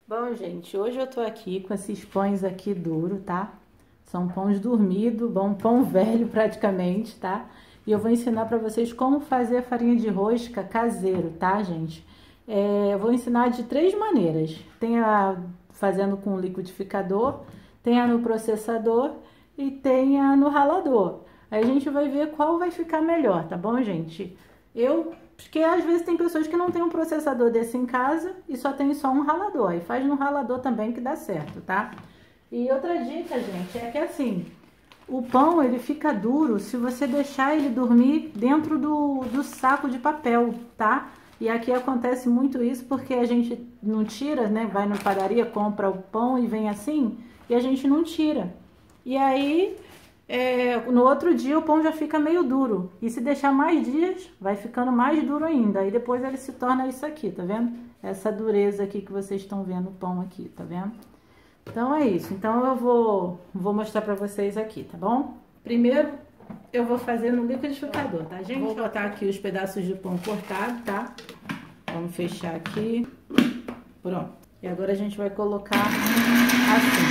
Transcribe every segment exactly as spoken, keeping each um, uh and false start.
Bom, gente, hoje eu tô aqui com esses pães aqui duro, tá? São pães dormidos, bom, pão velho praticamente, tá? E eu vou ensinar pra vocês como fazer a farinha de rosca caseiro, tá, gente? É, eu vou ensinar de três maneiras. Tem a fazendo com liquidificador, tem a no processador e tem a no ralador. Aí a gente vai ver qual vai ficar melhor, tá bom, gente? Eu, porque às vezes tem pessoas que não tem um processador desse em casa e só tem só um ralador. Aí faz no ralador também que dá certo, tá? E outra dica, gente, é que assim, o pão ele fica duro se você deixar ele dormir dentro do, do saco de papel, tá? E aqui acontece muito isso porque a gente não tira, né? Vai na padaria, compra o pão e vem assim, e a gente não tira. E aí, é, no outro dia o pão já fica meio duro. E se deixar mais dias, vai ficando mais duro ainda. Aí depois ele se torna isso aqui, tá vendo? Essa dureza aqui que vocês estão vendo o pão aqui, tá vendo? Então é isso. Então eu vou, vou mostrar pra vocês aqui, tá bom? Primeiro eu vou fazer no liquidificador, tá, gente? Vou botar aqui os pedaços de pão cortado, tá? Vamos fechar aqui. Pronto. E agora a gente vai colocar assim.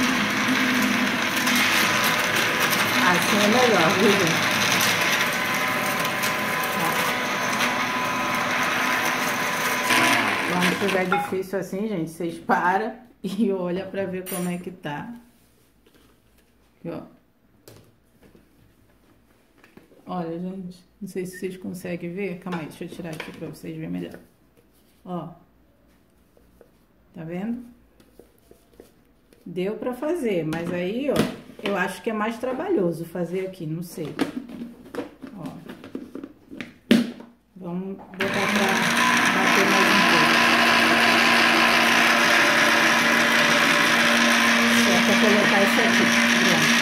Assim é melhor, viu, gente? Quando tiver difícil assim, gente, vocês param e olha pra ver como é que tá. Aqui, ó. Olha, gente, não sei se vocês conseguem ver. Calma aí, deixa eu tirar aqui pra vocês verem melhor. Ó. Tá vendo? Deu pra fazer, mas aí, ó, eu acho que é mais trabalhoso fazer aqui, não sei. Ó. Vamos botar pra bater mais um pouco. Só pra colocar isso aqui. Pronto.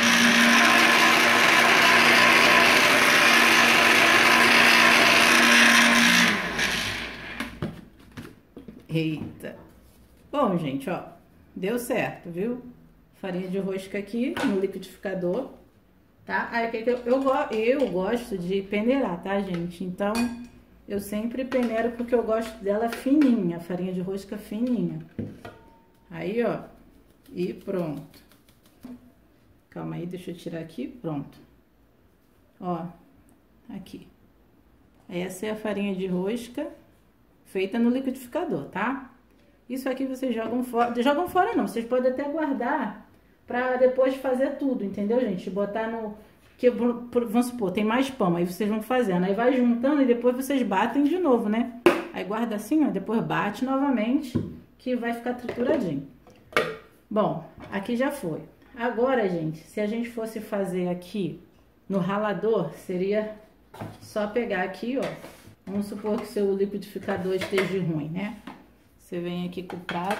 Eita. Bom, gente, ó, deu certo, viu? Farinha de rosca aqui no liquidificador, tá? Aí eu, eu, eu gosto de peneirar, tá, gente? Então, eu sempre peneiro porque eu gosto dela fininha, farinha de rosca fininha. Aí, ó, e pronto. Calma aí, deixa eu tirar aqui, pronto. Ó, aqui. Essa é a farinha de rosca feita no liquidificador, tá? Isso aqui vocês jogam fora, jogam fora não, vocês podem até guardar pra depois fazer tudo, entendeu, gente? Botar no, que vamos supor, tem mais pão, aí vocês vão fazendo, aí vai juntando e depois vocês batem de novo, né? Aí guarda assim, ó, depois bate novamente, que vai ficar trituradinho. Bom, aqui já foi. Agora, gente, se a gente fosse fazer aqui no ralador, seria só pegar aqui, ó. Vamos supor que seu liquidificador esteja ruim, né? Você vem aqui com o prato.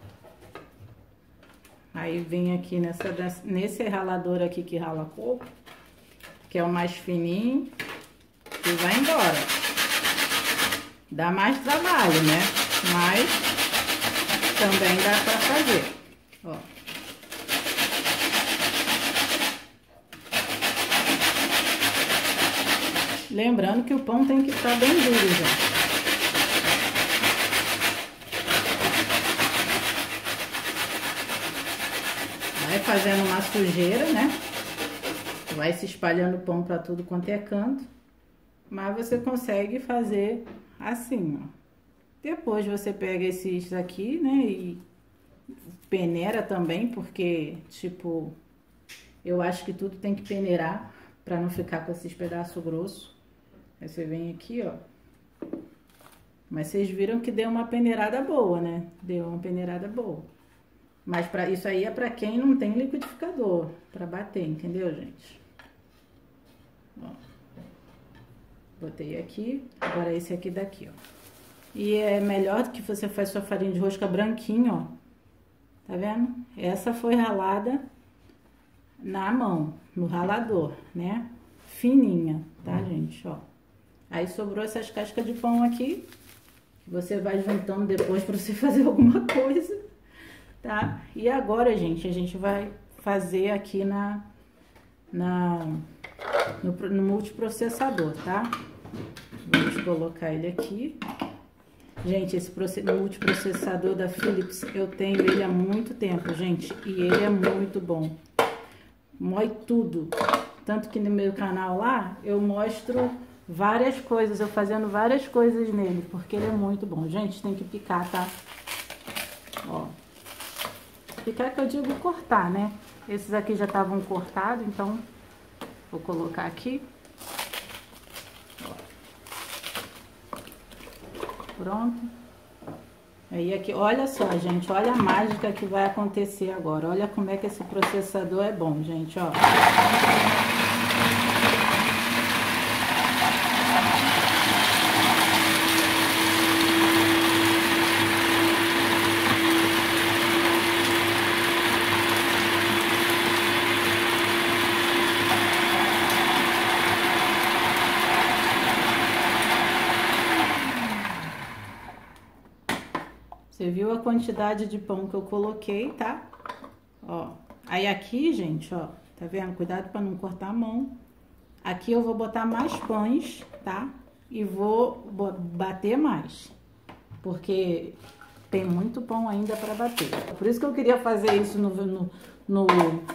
Aí vem aqui nessa, nesse ralador aqui que rala pouco, que é o mais fininho, e vai embora. Dá mais trabalho, né? Mas também dá pra fazer. Ó. Lembrando que o pão tem que estar bem duro já. Vai fazendo uma sujeira, né? Vai se espalhando o pão para tudo quanto é canto. Mas você consegue fazer assim, ó. Depois você pega esses aqui, né? E peneira também, porque, tipo, eu acho que tudo tem que peneirar para não ficar com esses pedaços grossos. Aí você vem aqui, ó. Mas vocês viram que deu uma peneirada boa, né? Deu uma peneirada boa. Mas para isso aí é para quem não tem liquidificador, para bater, entendeu, gente? Ó. Botei aqui, agora esse aqui daqui, ó. E é melhor que você faz sua farinha de rosca branquinha, ó. Tá vendo? Essa foi ralada na mão, no ralador, né? Fininha, tá, gente? Ó. Aí sobrou essas cascas de pão aqui, que você vai juntando depois para você fazer alguma coisa, tá? E agora, gente, a gente vai fazer aqui na, na no, no multiprocessador, tá? Vamos colocar ele aqui. Gente, esse multiprocessador da Philips, eu tenho ele há muito tempo, gente, e ele é muito bom. Mói tudo. Tanto que no meu canal lá, eu mostro várias coisas, eu fazendo várias coisas nele, porque ele é muito bom. Gente, tem que picar, tá? Ó. Picar que eu digo cortar, né? Esses aqui já estavam cortados, então vou colocar aqui. Pronto. Aí aqui, olha só, gente, olha a mágica que vai acontecer agora. Olha como é que esse processador é bom, gente, ó. Você viu a quantidade de pão que eu coloquei, tá? Ó, aí aqui, gente, ó, tá vendo? Cuidado pra não cortar a mão. Aqui eu vou botar mais pães, tá? E vou bater mais, porque tem muito pão ainda pra bater. Por isso que eu queria fazer isso no, no, no,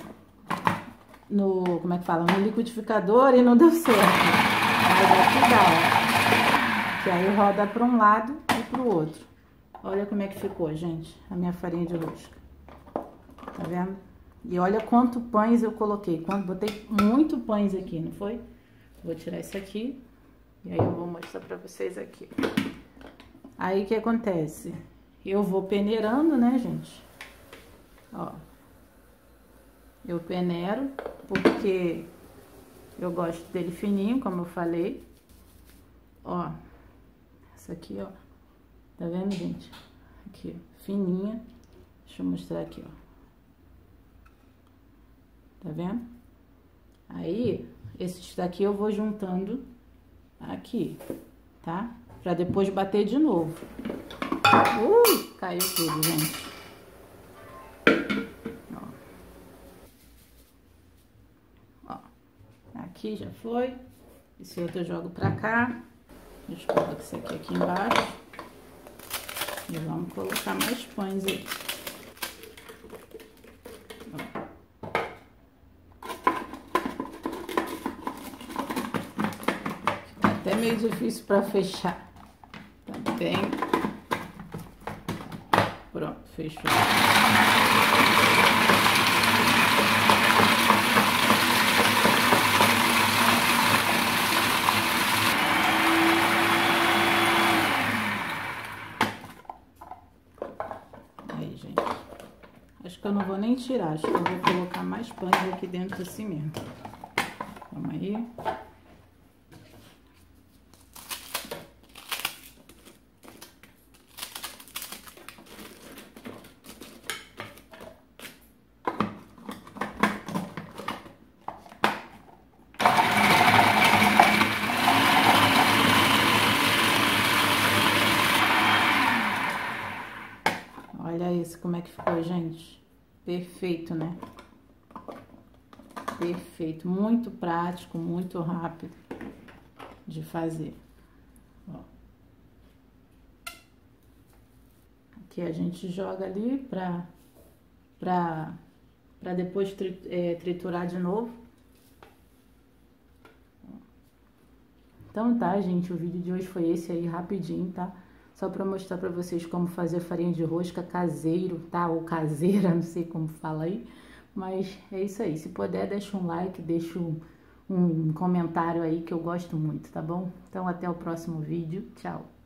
no como é que fala? No liquidificador e não deu certo. Mas aqui dá, ó. Que aí roda pra um lado e pro outro. Olha como é que ficou, gente, a minha farinha de rosca. Tá vendo? E olha quanto pães eu coloquei. Quando botei muito pães aqui, não foi? Vou tirar isso aqui. E aí eu vou mostrar pra vocês aqui. Aí o que acontece? Eu vou peneirando, né, gente? Ó. Eu peneiro, porque eu gosto dele fininho, como eu falei. Ó. Essa aqui, ó. Tá vendo, gente? Aqui, ó, fininha. Deixa eu mostrar aqui, ó. Tá vendo? Aí, esses daqui eu vou juntando aqui, tá? Pra depois bater de novo. Uh, caiu tudo, gente. Ó. Ó. Aqui já foi. Esse outro eu jogo pra cá. Deixa eu colocar esse aqui aqui embaixo. E vamos colocar mais pães aí. Fica até meio difícil para fechar. Tá bem. Pronto, fechou. Aí, gente. Acho que eu não vou nem tirar. Acho que eu vou colocar mais pães aqui dentro assim mesmo. Vamos aí. Olha isso, como é que ficou, gente? Perfeito, né? Perfeito. Muito prático, muito rápido de fazer. Ó. Aqui a gente joga ali pra, pra, pra depois tri, é, triturar de novo. Então tá, gente, o vídeo de hoje foi esse aí, rapidinho, tá? Só para mostrar para vocês como fazer farinha de rosca caseiro, tá? Ou caseira, não sei como fala aí. Mas é isso aí. Se puder, deixa um like, deixa um, um comentário aí que eu gosto muito, tá bom? Então até o próximo vídeo. Tchau!